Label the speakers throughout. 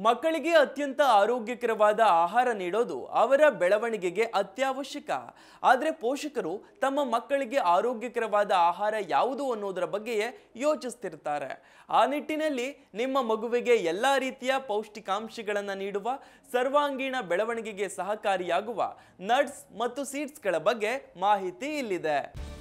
Speaker 1: ಮಕ್ಕಳಿಗೆ ಅತ್ಯಂತ ಆರೋಗ್ಯಕರವಾದ ಆಹಾರ ನೀಡೋದು ಅವರ ಬೆಳವಣಿಗೆಗೆ ಅತ್ಯವಶ್ಯಕ. ಆದರೆ ಪೋಷಕರು ತಮ್ಮ ಮಕ್ಕಳಿಗೆ ಆರೋಗ್ಯಕರವಾದ ಆಹಾರ ಯಾವುದು ಅನ್ನೋದರ ಬಗ್ಗೆಯೇ ಯೋಚಿಸ್ತಿರ್ತಾರೆ. ಆ ನಿಟ್ಟಿನಲ್ಲಿ ನಿಮ್ಮ ಮಗುವಿಗೆ ಎಲ್ಲ ರೀತಿಯ ಪೌಷ್ಟಿಕಾಂಶಗಳನ್ನು ನೀಡುವ, ಸರ್ವಾಂಗೀಣ ಬೆಳವಣಿಗೆಗೆ ಸಹಕಾರಿಯಾಗುವ ನಟ್ಸ್ ಮತ್ತು ಸೀಡ್ಸ್ಗಳ ಬಗ್ಗೆ ಮಾಹಿತಿ ಇಲ್ಲಿದೆ.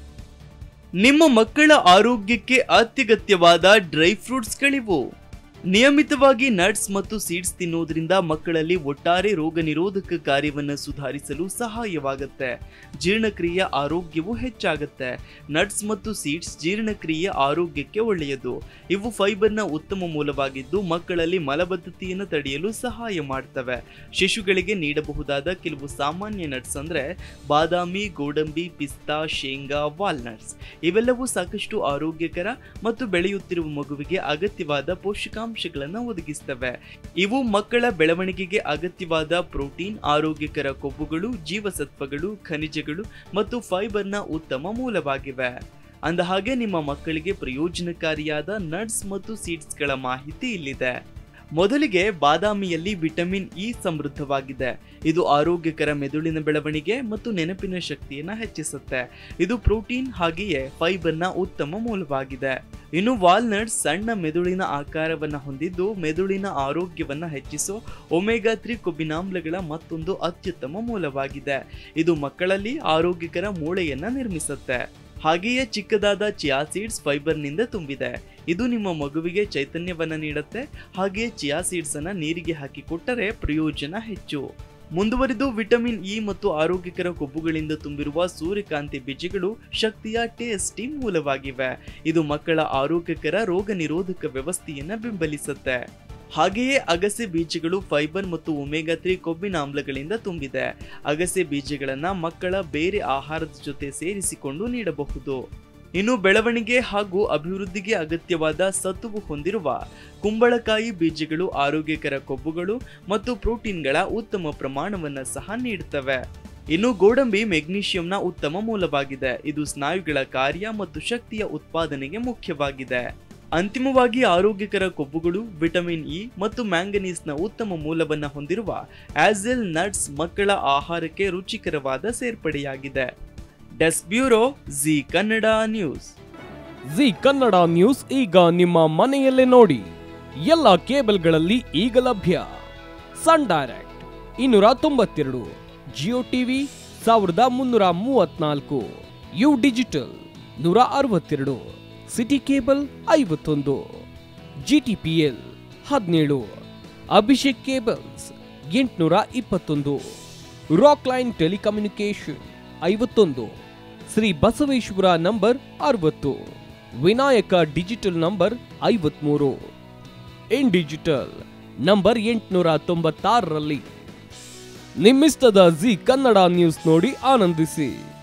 Speaker 1: ನಿಮ್ಮ ಮಕ್ಕಳ ಆರೋಗ್ಯಕ್ಕೆ ಅತ್ಯಗತ್ಯವಾದ ಡ್ರೈ ಫ್ರೂಟ್ಸ್ಗಳಿವು. ನಿಯಮಿತವಾಗಿ ನಟ್ಸ್ ಮತ್ತು ಸೀಡ್ಸ್ ತಿನ್ನೋದ್ರಿಂದ ಮಕ್ಕಳಲ್ಲಿ ಒಟ್ಟಾರೆ ರೋಗ ನಿರೋಧಕ ಕಾರ್ಯವನ್ನು ಸುಧಾರಿಸಲು ಸಹಾಯವಾಗುತ್ತೆ. ಜೀರ್ಣಕ್ರಿಯೆಯ ಆರೋಗ್ಯವು ಹೆಚ್ಚಾಗುತ್ತೆ. ನಟ್ಸ್ ಮತ್ತು ಸೀಡ್ಸ್ ಜೀರ್ಣಕ್ರಿಯೆಯ ಆರೋಗ್ಯಕ್ಕೆ ಒಳ್ಳೆಯದು. ಇವು ಫೈಬರ್ನ ಉತ್ತಮ ಮೂಲವಾಗಿದ್ದು ಮಕ್ಕಳಲ್ಲಿ ಮಲಬದ್ಧತೆಯನ್ನು ತಡೆಯಲು ಸಹಾಯ ಮಾಡ್ತವೆ. ಶಿಶುಗಳಿಗೆ ನೀಡಬಹುದಾದ ಕೆಲವು ಸಾಮಾನ್ಯ ನಟ್ಸ್ ಅಂದ್ರೆ ಬಾದಾಮಿ, ಗೋಡಂಬಿ, ಪಿಸ್ತಾ, ಶೇಂಗಾ, ವಾಲ್ನಟ್ಸ್. ಇವೆಲ್ಲವೂ ಸಾಕಷ್ಟು ಆರೋಗ್ಯಕರ ಮತ್ತು ಬೆಳೆಯುತ್ತಿರುವ ಮಗುವಿಗೆ ಅಗತ್ಯವಾದ ಪೋಷಕಾಂಶಗಳನ್ನು ಒದಗಿಸುತ್ತವೆ. ಇವು ಮಕ್ಕಳ ಬೆಳವಣಿಗೆಗೆ ಅಗತ್ಯವಾದ ಪ್ರೋಟೀನ್, ಆರೋಗ್ಯಕರ ಕೊಬ್ಬುಗಳು, ಜೀವಸತ್ವಗಳು, ಖನಿಜಗಳು ಮತ್ತು ಫೈಬರ್ನ ಉತ್ತಮ ಮೂಲವಾಗಿವೆ. ಅಂದಹಾಗೆ ನಿಮ್ಮ ಮಕ್ಕಳಿಗೆ ಪ್ರಯೋಜನಕಾರಿಯಾದ ನಟ್ಸ್ ಮತ್ತು ಸೀಡ್ಸ್ಗಳ ಮಾಹಿತಿ ಇಲ್ಲಿದೆ. ಮೊದಲಿಗೆ ಬಾದಾಮಿಯಲ್ಲಿ ವಿಟಮಿನ್ ಇ ಸಮೃದ್ಧವಾಗಿದೆ. ಇದು ಆರೋಗ್ಯಕರ ಮೆದುಳಿನ ಬೆಳವಣಿಗೆ ಮತ್ತು ನೆನಪಿನ ಶಕ್ತಿಯನ್ನು ಹೆಚ್ಚಿಸುತ್ತೆ. ಇದು ಪ್ರೋಟೀನ್ ಹಾಗೆಯೇ ಫೈಬರ್ನ ಉತ್ತಮ ಮೂಲವಾಗಿದೆ. ಇನ್ನು ವಾಲ್ನಟ್ಸ್ ಸಣ್ಣ ಮೆದುಳಿನ ಆಕಾರವನ್ನು ಹೊಂದಿದ್ದು ಮೆದುಳಿನ ಆರೋಗ್ಯವನ್ನು ಹೆಚ್ಚಿಸೋ ಒಮೆಗಾ 3 ಕೊಬ್ಬಿನಾಮ್ಲಗಳ ಮತ್ತೊಂದು ಅತ್ಯುತ್ತಮ ಮೂಲವಾಗಿದೆ. ಇದು ಮಕ್ಕಳಲ್ಲಿ ಆರೋಗ್ಯಕರ ಮೂಳೆಯನ್ನ ನಿರ್ಮಿಸುತ್ತೆ. ಹಾಗೆಯೇ ಚಿಕ್ಕದಾದ ಚಿಯಾ ಸೀಡ್ಸ್ ಫೈಬರ್ನಿಂದ ತುಂಬಿದೆ. ಇದು ನಿಮ್ಮ ಮಗುವಿಗೆ ಚೈತನ್ಯವನ್ನ ನೀಡುತ್ತೆ. ಹಾಗೆಯೇ ಚಿಯಾ ಸೀಡ್ಸ್ ಅನ್ನ ನೀರಿಗೆ ಹಾಕಿ ಕೊಟ್ಟರೆ ಪ್ರಯೋಜನ ಹೆಚ್ಚು. ಮುಂದುವರಿದು ವಿಟಮಿನ್ ಇ ಮತ್ತು ಆರೋಗ್ಯಕರ ಕೊಬ್ಬುಗಳಿಂದ ತುಂಬಿರುವ ಸೂರ್ಯಕಾಂತಿ ಬೀಜಗಳು ಶಕ್ತಿಯ ಟೇಸ್ಟಿ ಮೂಲವಾಗಿವೆ. ಇದು ಮಕ್ಕಳ ಆರೋಗ್ಯಕರ ರೋಗ ನಿರೋಧಕ ವ್ಯವಸ್ಥೆಯನ್ನ ಬೆಂಬಲಿಸುತ್ತೆ. ಹಾಗೆಯೇ ಅಗಸೆ ಬೀಜಗಳು ಫೈಬರ್ ಮತ್ತು ಒಮೆಗಾ 3 ಕೊಬ್ಬಿನಾಮ್ಲಗಳಿಂದ ತುಂಬಿದೆ. ಅಗಸೆ ಬೀಜಗಳನ್ನ ಮಕ್ಕಳ ಬೇರೆ ಆಹಾರದ ಜೊತೆ ಸೇರಿಸಿಕೊಂಡು ನೀಡಬಹುದು. ಇನ್ನು ಬೆಳವಣಿಗೆ ಹಾಗೂ ಅಭಿವೃದ್ಧಿಗೆ ಅಗತ್ಯವಾದ ಸತ್ವ ಹೊಂದಿರುವ ಕುಂಬಳಕಾಯಿ ಬೀಜಗಳು ಆರೋಗ್ಯಕರ ಕೊಬ್ಬುಗಳು ಮತ್ತು ಪ್ರೋಟೀನ್ಗಳ ಉತ್ತಮ ಪ್ರಮಾಣವನ್ನು ಸಹ ನೀಡುತ್ತವೆ. ಇನ್ನು ಗೋಡಂಬಿ ಮೆಗ್ನೀಷಿಯಂನ ಉತ್ತಮ ಮೂಲವಾಗಿದೆ. ಇದು ಸ್ನಾಯುಗಳ ಕಾರ್ಯ ಮತ್ತು ಶಕ್ತಿಯ ಉತ್ಪಾದನೆಗೆ ಮುಖ್ಯವಾಗಿದೆ. ಅಂತಿಮವಾಗಿ ಆರೋಗ್ಯಕರ ಕೊಬ್ಬುಗಳು, ವಿಟಮಿನ್ ಇ ಮತ್ತು ಮ್ಯಾಂಗನೀಸ್ನ ಉತ್ತಮ ಮೂಲವನ್ನು ಹೊಂದಿರುವ ಆಜೆಲ್ ನಟ್ಸ್ ಮಕ್ಕಳ ಆಹಾರಕ್ಕೆ ರುಚಿಕರವಾದ ಸೇರ್ಪಡೆಯಾಗಿದೆ. Desk bureau, Zee Kannada news.
Speaker 2: Zee Kannada news ಈಗ ನಿಮ್ಮ ಮನೆಯಲ್ಲೇ ನೋಡಿ. ಎಲ್ಲ ಕೇಬಲ್ಗಳಲ್ಲಿ ಈಗ ಲಭ್ಯ. ಸನ್ ಡೈರೆಕ್ಟ್ 292, ಜಿಯೋ ಟಿವಿ 1334, U digital 162, city cable 51, GTPL 17, Abhishek cables 821, Rockline telecommunication 51, Shri Basaveshwara number 60, Vinayaka digital number 53, in digital number 896ರಲ್ಲಿ. ನಿಮ್ಮಿಸ್ತದ ಜಿ ಕನ್ನಡ ನ್ಯೂಸ್ ನೋಡಿ ಆನಂದಿಸಿ.